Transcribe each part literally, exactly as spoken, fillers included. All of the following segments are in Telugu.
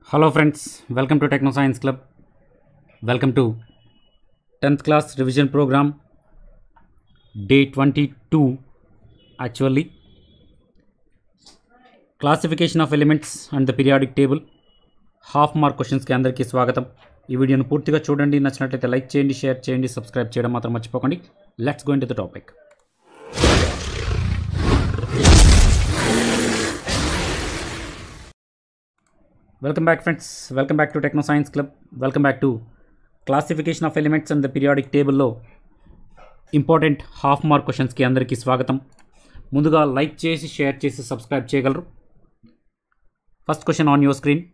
Hello friends, welcome to Techno Science Club. Welcome to tenth class revision program, day twenty-two. Actually, classification of elements and the periodic table. Half mark క్వశ్చన్స్కి అందరికీ స్వాగతం. ఈ వీడియోను పూర్తిగా చూడండి, నచ్చినట్లయితే లైక్ చేయండి, షేర్ చేయండి, సబ్స్క్రైబ్ చేయడం మాత్రం మర్చిపోకండి. Let's go into the topic. Welcome back friends, welcome back to Techno Science Club. Welcome back to classification of elements and the periodic టేబుల్లో ఇంపార్టెంట్ హాఫ్ మార్క్ క్వశ్చన్స్కి అందరికీ స్వాగతం. ముందుగా లైక్ చేసి షేర్ చేసి సబ్స్క్రైబ్ చేయగలరు. First question on your screen.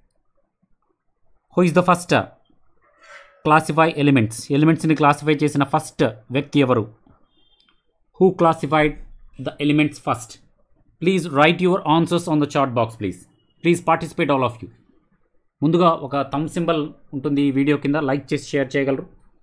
Who is the first classify elements? ఎలిమెంట్స్ని క్లాసిఫై చేసిన ఫస్ట్ వ్యక్తి ఎవరు? Who classified the elements first? Please write your answers on the chat box please. Please participate all of you. ముందుగా ఒక థమ్ సింబల్ ఉంటుంది ఈ వీడియో కింద, లైక్ చేసి షేర్ చేయగలరు.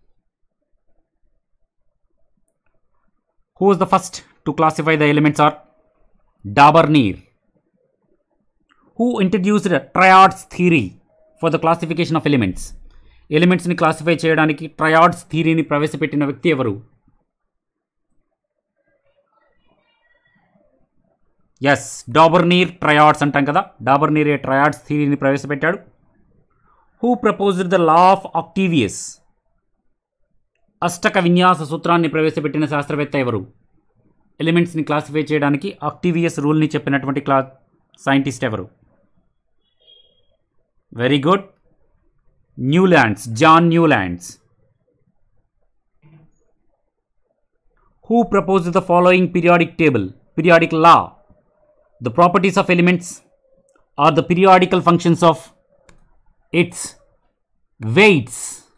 Who is the first to classify the elements are Dobereiner. Who introduced triads theory for the classification of elements? ఎలిమెంట్స్ని క్లాసిఫై చేయడానికి ట్రయాడ్స్ థియరీని ప్రవేశపెట్టిన వ్యక్తి ఎవరు? ఎస్, డాబర్నీర్ ట్రయాడ్స్ అంటాం కదా, డాబర్నీర్ ఏ ట్రయాడ్స్ థియరీని ప్రవేశపెట్టాడు. Who proposed the law of octaves? అష్టక విన్యాస సూత్రాన్ని ప్రవేశపెట్టిన శాస్త్రవేత్త ఎవరు? ఎలిమెంట్స్ని క్లాసిఫై చేయడానికి ఆక్టీవియస్ రూల్ని చెప్పినటువంటి క్లా సైంటిస్ట్ ఎవరు? Very good, Newlands, John Newlands. Who proposed the following periodic table, periodic law? The properties of elements are the periodical functions of its weights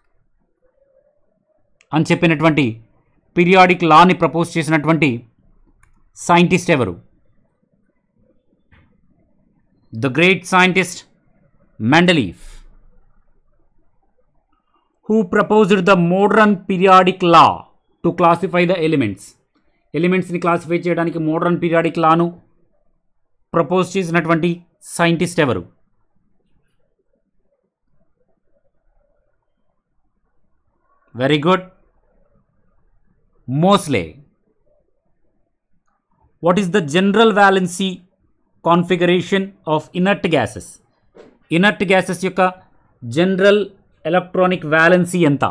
అని చెప్పినటువంటి పీరియాడిక్ లాని ప్రపోజ్ చేసినటువంటి సైంటిస్ట్ ఎవరు? The great scientist Mendeleev. Who proposed the modern periodic law to classify the elements? ఎలిమెంట్స్ని క్లాసిఫై చేయడానికి మోడర్న్ పీరియాడిక్ లాను ప్రపోజ్ చేసినటువంటి సైంటిస్ట్ ఎవరు? Very good, Moseley. What is the general valency configuration of inert gases? Inert gases యొక్క జనరల్ ఎలక్ట్రానిక్ వ్యాలెన్సీ ఎంత?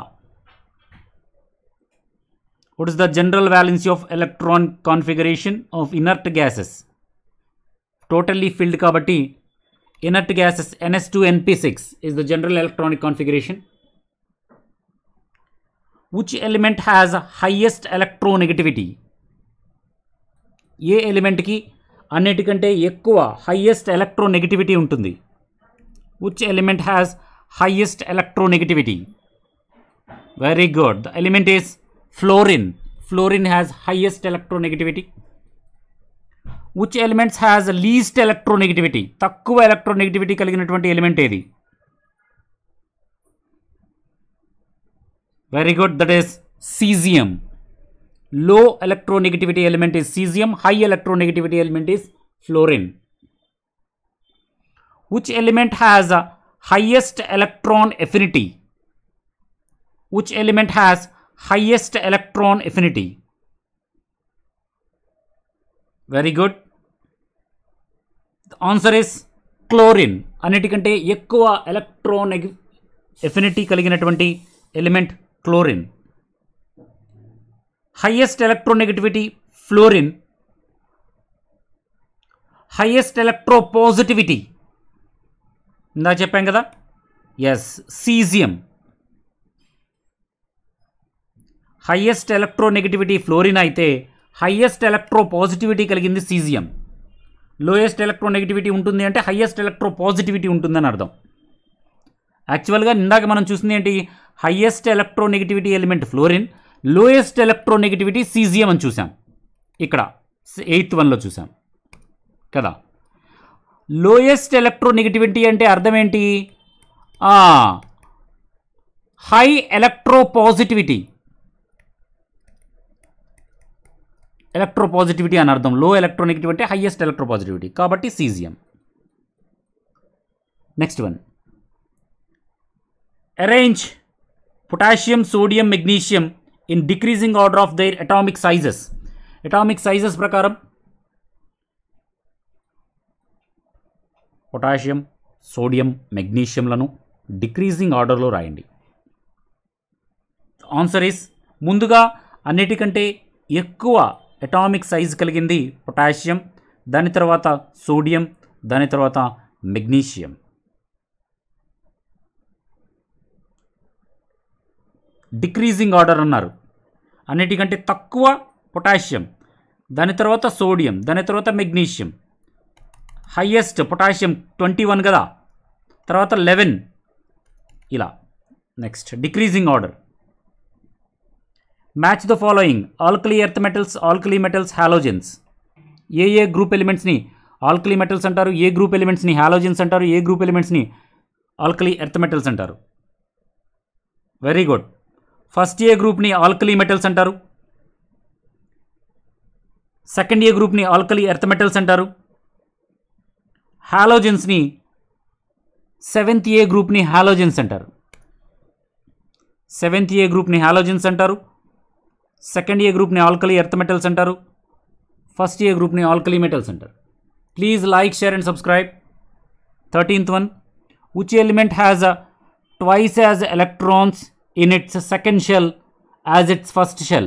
What is the general valency of electron configuration of inert gases? Totally filled కాబట్టి inert gases N S two N P six is the general electronic configuration. Which element has highest electronegativity? ఏ ఎలిమెంట్కి అన్నిటికంటే ఎక్కువ హైయెస్ట్ ఎలక్ట్రోనెగటివిటీ ఉంటుంది? Which element has highest electronegativity? Very good, the element is fluorine. Fluorine has highest electronegativity. Which elements has least electronegativity? తక్కువ ఎలక్ట్రోనెగటివిటీ కలిగినటువంటి ఎలిమెంట్ ఏది? Very good, that is cesium. Low electronegativity element is cesium, high electronegativity element is fluorine. Which element has highest electron affinity? Which element has highest electron affinity? Very good. The answer is chlorine. అన్నిటికంటే ఎక్కువ ఎలక్ట్రాన్ ఎఫినిటీ కలిగినటువంటి element chlorine. Highest electronegativity fluorine. Highest electropositivity ఇందా చెప్పాం కదా, yes, cesium. Highest electronegativity fluorine అయితే హైయెస్ట్ ఎలక్ట్రోపాజిటివిటీ కలిగింది cesium. లోయెస్ట్ ఎలక్ట్రోనెగటివిటీ ఉంటుంది అంటే హైయెస్ట్ ఎలక్ట్రోపాజిటివిటీ ఉంటుందని అర్థం. యాక్చువల్గా ఇందాక మనం చూసింది ఏంటి? Highest electronegativity element fluorine, lowest electronegativity cesium అని చూసాం. ఇక్కడ ఎయిత్ వన్లో చూసాం కదా. లోయెస్ట్ ఎలక్ట్రోనెగటివిటీ అంటే అర్థం ఏంటి? హై ఎలక్ట్రోపాజిటివిటీ, ఎలక్ట్రోపాజిటివిటీ అని అర్థం. లో ఎలక్ట్రోనెగటివిటీ అంటే హైయెస్ట్ ఎలక్ట్రోపాజిటివిటీ, కాబట్టి cesium. Next one. Arrange potassium, sodium, magnesium in decreasing order of their atomic sizes. Atomic sizes ప్రకారం పొటాషియం, సోడియం, మెగ్నీషియంలను డిక్రీజింగ్ ఆర్డర్లో రాయండి. ఆన్సర్ ఇస్, ముందుగా అన్నిటికంటే ఎక్కువ అటామిక్ సైజ్ కలిగింది పొటాషియం, దాని తర్వాత సోడియం, దాని తర్వాత మెగ్నీషియం. డిక్రీజింగ్ ఆర్డర్ అన్నారు. అన్నిటికంటే తక్కువ పొటాషియం, దాని తర్వాత సోడియం, దాని తర్వాత magnesium. Highest potassium twenty one కదా, తర్వాత లెవెన్, ఇలా. Next decreasing order. Match the following alkali earth metals, alkali metals, halogens. ఏ ఏ గ్రూప్ ఎలిమెంట్స్ని ఆల్కలీ మెటల్స్ అంటారు, ఏ గ్రూప్ ఎలిమెంట్స్ని హాలోజెన్స్ అంటారు, ఏ గ్రూప్ ఎలిమెంట్స్ని ఆల్కలీ ఎర్త్ మెటల్స్ అంటారు? Very good. ఫస్ట్ ఏ గ్రూప్ని ఆల్కలీ మెటల్స్ అంటారు, సెకండ్ ఏ గ్రూప్ని ఆల్కలీ ఎర్త్ మెటల్స్ అంటారు, హాలోజెన్స్ని సెవెంత్ ఏ గ్రూప్ని హాలోజెన్స్ అంటారు. సెవెంత్ ఏ గ్రూప్ని హాలోజెన్స్ అంటారు, సెకండ్ ఏ గ్రూప్ని ఆల్కలీ ఎర్త్ మెటల్స్ అంటారు, ఫస్ట్ ఏ గ్రూప్ని ఆల్కలీ మెటల్స్ అంటారు. Please like, share and subscribe. Thirteenth one, which element has a twice as electrons in its second shell as its first shell?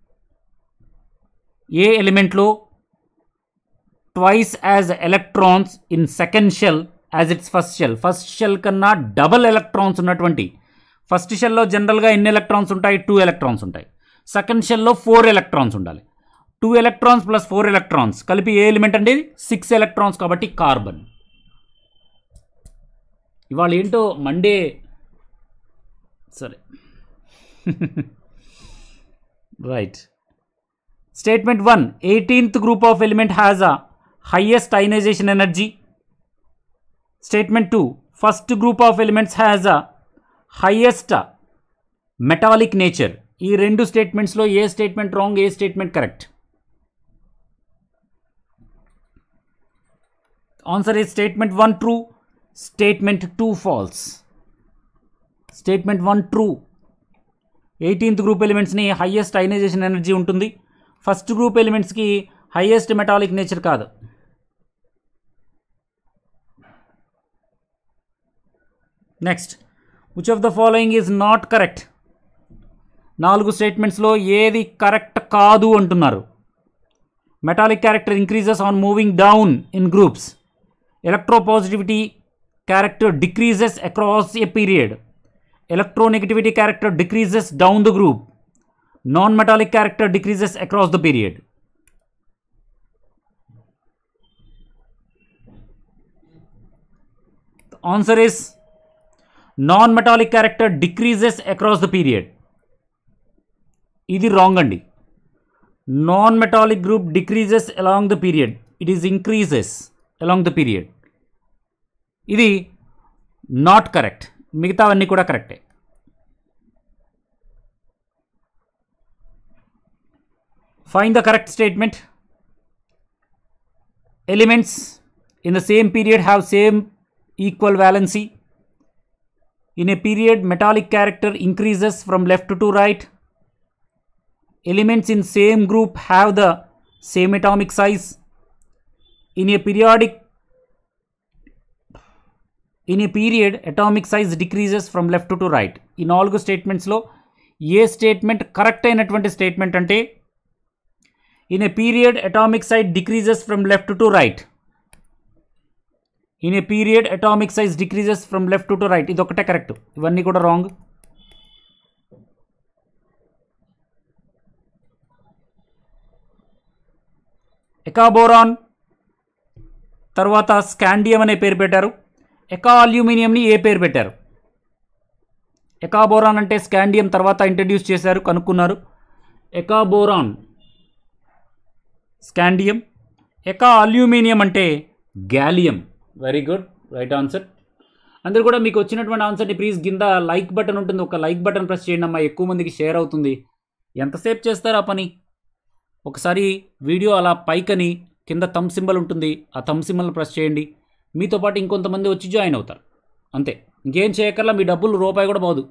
ఏ ఎలిమెంట్లో twice as electrons in second shell as its first shell? First shell కన్నా డబల్ ఎలక్ట్రాన్స్ ఉన్నటువంటి, ఫస్ట్ షెల్లో జనరల్గా ఎన్ని ఎలక్ట్రాన్స్ ఉంటాయి? టూ ఎలక్ట్రాన్స్ ఉంటాయి. సెకండ్ షెల్లో ఫోర్ ఎలక్ట్రాన్స్ ఉండాలి. Two electrons plus four electrons కలిపి ఏ ఎలిమెంట్ అంటే సిక్స్ ఎలక్ట్రాన్స్, కాబట్టి కార్బన్. ఇవాళ ఏంటో మండే, సరే. Right. Statement one, eighteenth group of element has a highest ionization energy. Statement two, first group of elements has a highest metallic nature. ఈ రెండు స్టేట్మెంట్స్లో ఏ స్టేట్మెంట్ రాంగ్, ఏ statement correct? Answer is statement one true, statement two false. Statement one true. Eighteenth group ఎలిమెంట్స్ని హైయెస్ట్ అయనైజేషన్ ఎనర్జీ ఉంటుంది, ఫస్ట్ గ్రూప్ ఎలిమెంట్స్కి హైయెస్ట్ మెటాలిక్ నేచర్ కాదు. Next, which of the following is not correct? నాలుగు స్టేట్మెంట్స్లో ఏది కరెక్ట్ కాదు అంటున్నారు. Metallic character increases on moving down in groups. Electropositivity character decreases across a period. Electronegativity character decreases down the group. Non metallic character decreases across the period. The answer is non-metallic character decreases across the period. ఇది రాంగ్ అండి. Non metallic group decreases along the period, it is increases along the period. ఇది నాట్ కరెక్ట్. మిగతావన్నీ కూడా కరెక్టే. Find the correct statement. Elements in the same period have same equal valency. In a period, metallic character increases from left to right. Elements in same group have the same atomic size. In a periodic in a period, atomic size decreases from left to right. In all the statements lo ఏ స్టేట్మెంట్ కరెక్ట్ అయినటువంటి స్టేట్మెంట్ అంటే in a period atomic size decreases from left to right. In a period atomic size decreases from left to right. ఇది ఒకటే కరెక్ట్, ఇవన్నీ కూడా రాంగ్. ఎకాబోరాన్ తర్వాత స్కాండియం అనే పేరు పెట్టారు. ఎకా అల్యూమినియంని ఏ పేరు పెట్టారు? ఎకాబోరాన్ అంటే స్కాండియం తర్వాత ఇంట్రడ్యూస్ చేశారు, కనుక్కున్నారు. Ekaboron scandium. ఎకా అల్యూమినియం అంటే gallium. Very good, right answer. అందరూ కూడా మీకు వచ్చినటువంటి ఆన్సర్ని ప్లీజ్ కింద లైక్ బటన్ ఉంటుంది, ఒక లైక్ బటన్ ప్రెస్ చేయండి అమ్మా, ఎక్కువ మందికి షేర్ అవుతుంది. ఎంతసేపు చేస్తారు ఆ పని? ఒకసారి వీడియో అలా పైకని కింద థంబ్ సింబల్ ఉంటుంది, ఆ థంబ్ సింబల్ని ప్రెస్ చేయండి. మీతో పాటు ఇంకొంతమంది వచ్చి జాయిన్ అవుతారు, అంతే. ఇంకేం చేయక్కర్లా, మీ డబ్బులు రూపాయి కూడా పోదు.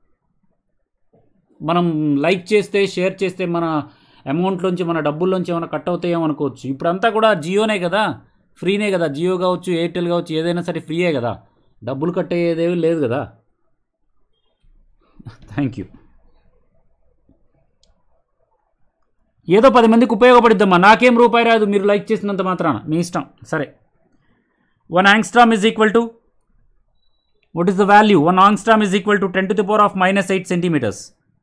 మనం లైక్ చేస్తే, షేర్ చేస్తే మన అమౌంట్లోంచి, మన డబ్బుల్లోంచి ఏమైనా కట్ అవుతాయేమో అనుకోవచ్చు. ఇప్పుడంతా కూడా జియోనే కదా, ఫ్రీనే కదా. జియో కావచ్చు, ఎయిర్టెల్ కావచ్చు, ఏదైనా సరే ఫ్రీయే కదా, డబ్బులు కట్ అయ్యేదేమీ లేదు కదా. Thank you. ఏదో పది మందికి ఉపయోగపడిద్దమ్మా, నాకేం రూపాయి రాదు మీరు లైక్ చేసినంత మాత్రాన, మీ ఇష్టం. సరే, one angstrom is equal to, what is the value? One angstrom is equal to ten to the power of minus eight centimetres.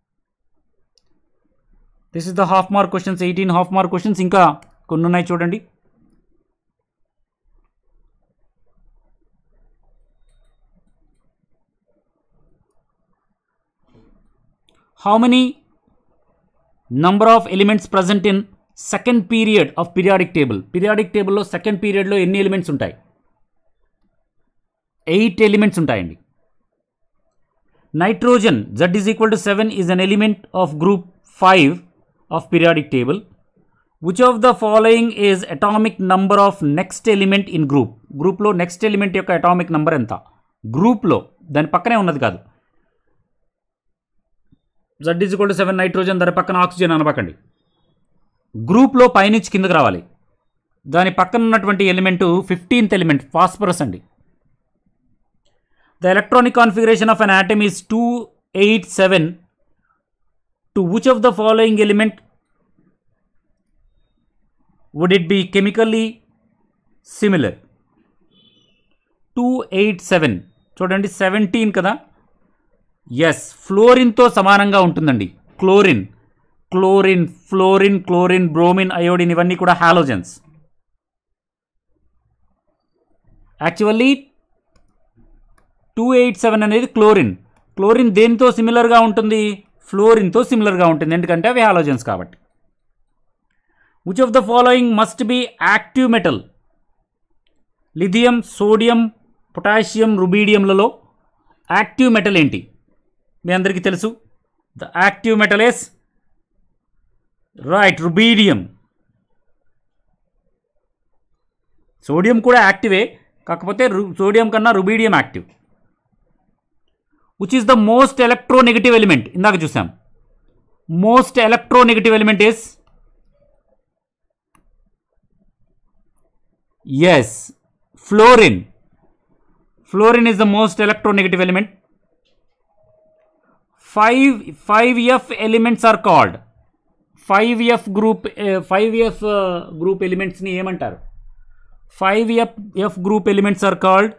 This is the half mark questions, eighteen half mark questions. ఇంకా కొన్ని ఉన్నాయి చూడండి. How many number of elements present in second period of periodic table? Periodic table లో సెకండ్ పీరియడ్లో ఎన్ని ఎలిమెంట్స్ ఉంటాయి? ఎయిట్ ఎలిమెంట్స్ ఉంటాయండి. Nitrogen Z is equal to seven is an element of group five of periodic table. Which of the following is atomic number of next element in group? గ్రూప్లో నెక్స్ట్ ఎలిమెంట్ యొక్క అటామిక్ నెంబర్ ఎంత? గ్రూప్లో, దాని పక్కనే ఉన్నది కాదు. Z is equal to seven nitrogen, దాని పక్కన ఆక్సిజన్ అనపకండి. గ్రూప్లో పైనుంచి కిందకు రావాలి. దాని పక్కన ఉన్నటువంటి ఎలిమెంటు ఫిఫ్టీన్త్ ఎలిమెంట్ ఫాస్ఫరస్ అండి. The electronic configuration of an atom is two eight seven. To which of the following element would it be chemically similar? Two eight seven చూడండి, సెవెంటీన్ కదా. ఎస్, ఫ్లోరిన్తో సమానంగా ఉంటుందండి. Chlorine, chlorine, fluorine, chlorine, bromine, iodine ఇవన్నీ కూడా halogens. Actually two eight seven అనేది క్లోరిన్. క్లోరిన్ దేనితో సిమిలర్గా ఉంటుంది? ఫ్లోరిన్తో సిమిలర్గా ఉంటుంది, ఎందుకంటే అవి హాలోజన్స్ కాబట్టి. Which of the following must be active metal? Lithium, sodium, potassium, రుబీడియంలలో యాక్టివ్ మెటల్ ఏంటి? మీ అందరికీ తెలుసు, the active metal is right, rubidium. Sodium కూడా యాక్టివే, కాకపోతే సోడియం కన్నా rubidium active. Which is the most electronegative element? ఇందాక చూసాం. Most electronegative element is yes, fluorine. Fluorine is the most electronegative element. Five five F elements are called. five F group uh, five F uh, group elements ni ఏమంటారు? five F F group elements are called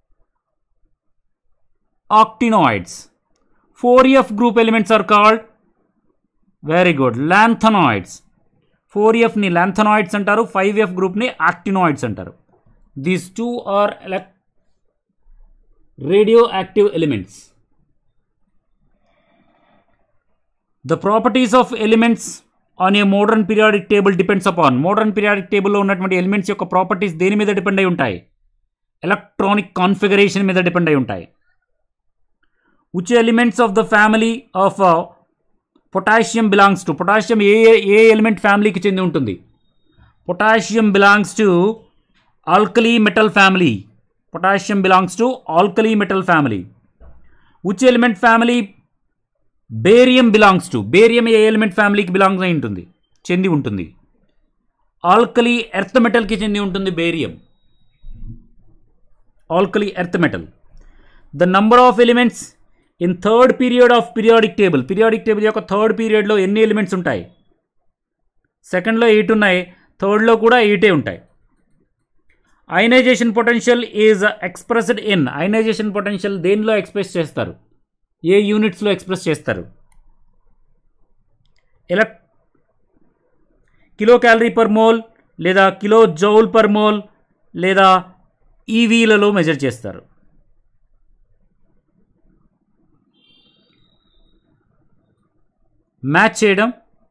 octinoids. four F group elements are called, very good, lanthanoids. four F ni lanthanoids అంటారు, five F group ni actinoids అంటారు. These two are elect radioactive elements. The properties of elements on a modern periodic table depends upon. Modern periodic table లో ఉన్నటువంటి ఎలిమెంట్స్ యొక్క ప్రాపర్టీస్ దేని మీద డిపెండ్ అయి ఉంటాయి? ఎలక్ట్రానిక్ కాన్ఫిగరేషన్ మీద డిపెండ్ అయి ఉంటాయి. Which elements of the family of uh, potassium belongs to? Potassium ఏ ఏ ఎలిమెంట్ ఫ్యామిలీకి చెంది ఉంటుంది? Potassium belongs to alkali metal family. Potassium belongs to alkali metal family. Which element family barium belongs to? Barium ఏ ఎలిమెంట్ ఫ్యామిలీకి బిలాంగ్స్ అయి ఉంటుంది, చెంది ఉంటుంది? ఆల్కలీ ఎర్త్ మెటల్కి చెంది ఉంటుంది barium. Alkali earth metal. The number of elements in third period of periodic table. Periodic table యొక్క థర్డ్ పీరియడ్లో ఎన్ని ఎలిమెంట్స్ ఉంటాయి? సెకండ్లో ఎయిట్ ఉన్నాయి, థర్డ్లో కూడా ఎయిటే ఉంటాయి. Ionization potential is expressed in. Ionization potential దేనిలో ఎక్స్ప్రెస్ చేస్తారు? ఏ యూనిట్స్లో ఎక్స్ప్రెస్ చేస్తారు? ఎలక్ కిలో క్యాలరీ పర్ మోల్, లేదా కిలో జౌల్ పర్ మోల్, లేదా ఈవీలలో మెజర్ చేస్తారు. మ్యాచ్ చేయడం.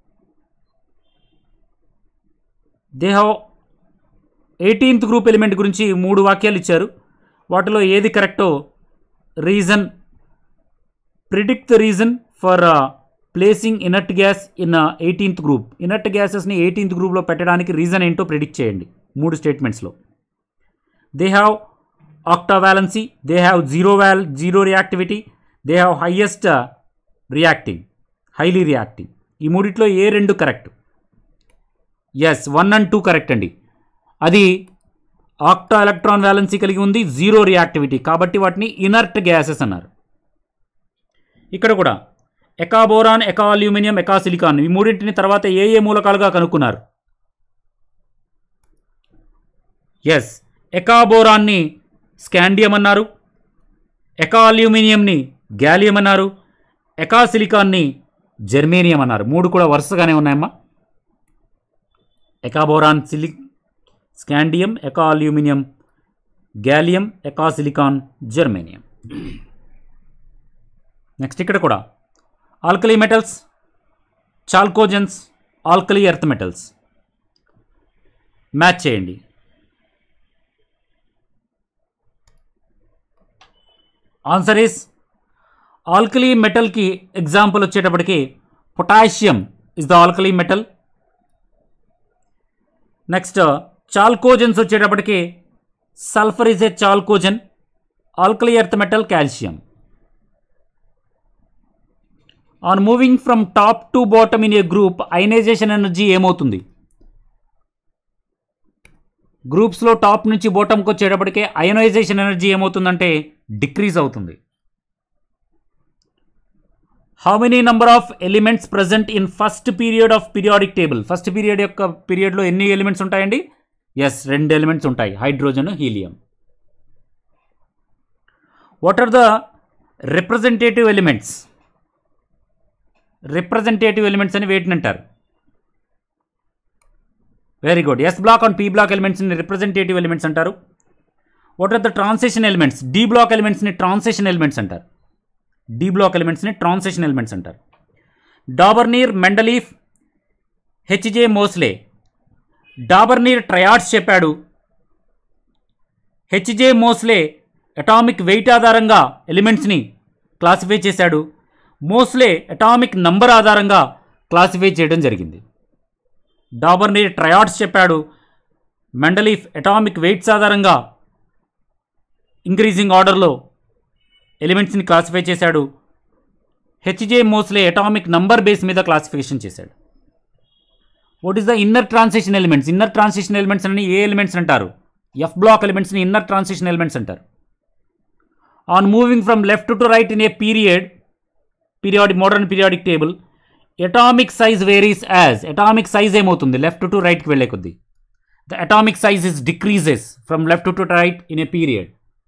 They have eighteenth group element గురించి మూడు వాక్యాలు ఇచ్చారు, వాటిలో ఏది కరెక్టో reason, predict the reason for placing inert gas in eighteenth group. Inert గ్యాసెస్ని ఎయిటీన్త్ గ్రూప్లో పెట్టడానికి రీజన్ ఏంటో ప్రిడిక్ట్ చేయండి మూడు స్టేట్మెంట్స్లో. They have octavalency, they have zero val zero reactivity, they have highest uh, reacting, highly reacting. ఈ మూడిట్లో ఏ రెండు correct? Yes, one and two correct అండి. అది ఆక్టా ఎలక్ట్రాన్ వ్యాలెన్సీ కలిగి ఉంది, జీరో రియాక్టివిటీ, కాబట్టి వాటిని ఇనర్ట్ గ్యాసెస్ అన్నారు. ఇక్కడ కూడా ఎకాబోరాన్, ఎకా అల్యూమినియం, ఎకా సిలికాన్ ఈ మూడింటిని తర్వాత ఏ ఏ మూలకాలుగా కనుక్కున్నారు? ఎస్, ఎకాబోరాన్ని స్కాండియం అన్నారు, ఎకా అల్యూమినియంని గ్యాలియం అన్నారు, ఎకా సిలికాన్ని జెర్మేనియం అన్నారు. మూడు కూడా వరుసగానే ఉన్నాయమ్మా. ఎకాబోరాన్, సిలి scandium, eka aluminium, gallium, eka silicon, germanium. Next ఇక్కడ కూడా alkali metals, chalcogens, alkali earth metals match చేయండి. ఆన్సర్ ఈస్ ఆల్కలీ మెటల్కి ఎగ్జాంపుల్ వచ్చేటప్పటికి potassium is the alkali metal. Next chalcogens వచ్చేటప్పటికి sulphur is a chalcogen. Alkali earth metal calcium. On moving from top to bottom in a group ionization energy ఏమవుతుంది? గ్రూప్స్లో టాప్ నుంచి బాటమ్కి వచ్చేటప్పటికే అయనైజేషన్ ఎనర్జీ ఏమవుతుందంటే డిక్రీజ్ అవుతుంది. How many number of elements present in first period of periodic table? First period యొక్క పీరియడ్లో ఎన్ని ఎలిమెంట్స్ ఉంటాయండి? ఎస్, రెండు ఎలిమెంట్స్ ఉంటాయి, hydrogen, helium. What are the representative elements? Representative elements అని వేటిని అంటారు? Very good. S block and p block ఎలిమెంట్స్ని రిప్రజెంటేటివ్ ఎలిమెంట్స్ అంటారు. What are the transition elements? D block ఎలిమెంట్స్ని ట్రాన్సిషన్ ఎలిమెంట్స్ అంటారు. డి బ్లాక్ ఎలిమెంట్స్ని ట్రాన్సిషన్ ఎలిమెంట్స్ అంటారు. Dobereiner, Mendeleev, H J Moseley. Dobereiner triads చెప్పాడు. హెచ్జే మోస్లే అటామిక్ వెయిట్ ఆధారంగా ఎలిమెంట్స్ని క్లాసిఫై చేశాడు. మోస్లే అటామిక్ నంబర్ ఆధారంగా క్లాసిఫై చేయడం జరిగింది. డాబర్నీర్ ట్రయాడ్స్ చెప్పాడు. మెండలీఫ్ అటామిక్ వెయిట్స్ ఆధారంగా ఇంక్రీజింగ్ ఆర్డర్లో ఎలిమెంట్స్ని క్లాసిఫై చేశాడు. H J Moseley atomic number base మీద క్లాసిఫికేషన్ చేశాడు. What is the inner transition elements? Inner transition elements అని ఏ ఎలిమెంట్స్ అంటారు? ఎఫ్ బ్లాక్ ఎలిమెంట్స్ని ఇన్నర్ ట్రాన్సిషన్ ఎలిమెంట్స్ అంటారు. On moving from left to right in a period periodic modern periodic table atomic size varies as. Atomic size ఏమవుతుంది లెఫ్ట్ టు రైట్కి వెళ్ళే కొద్దీ? The atomic size is decreases from left to right in a period.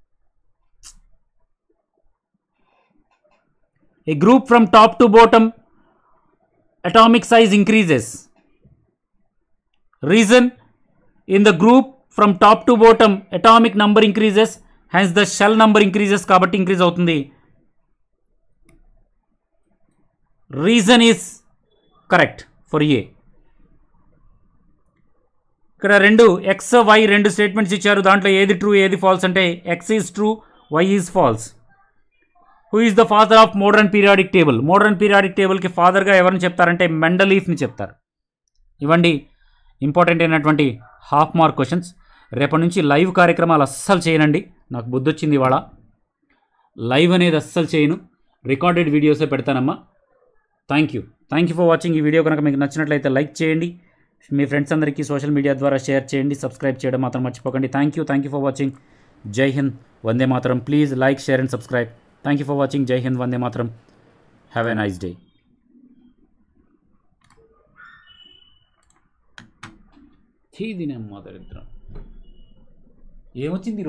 A group from top to bottom atomic size increases. Reason? In the group from top to bottom atomic number increases, hence the shell number increases kabatti increase avutundi. Reason is correct for A. ikkada rendu x y rendu statements icharu, dantlo edi true edi false ante x is true, y is false. Who is the father of modern periodic table? Modern periodic టేబుల్కి ఫాదర్గా ఎవరిని చెప్తారంటే మెండలీఫ్ని చెప్తారు. ఇవ్వండి ఇంపార్టెంట్ అయినటువంటి హాఫ్ మార్క్ క్వశ్చన్స్. రేపటి నుంచి లైవ్ కార్యక్రమాలు అస్సలు చేయనండి, నాకు బుద్ధి వచ్చింది ఇవాళ. లైవ్ అనేది అస్సలు చేయను, రికార్డెడ్ వీడియోసే పెడతానమ్మా. Thank you thank you for watching. ఈ వీడియో కనుక మీకు నచ్చినట్లయితే లైక్ చేయండి, మీ ఫ్రెండ్స్ అందరికీ సోషల్ మీడియా ద్వారా షేర్ చేయండి, సబ్స్క్రైబ్ చేయడం మాత్రం మర్చిపోకండి. Thank you thank you for watching. జై Hind, Vande Mataram. Please like, share and subscribe. Thank you for watching. Jai Hind, Vande Mataram. Have a nice day. Thi dinam madaridram. Em vachindi.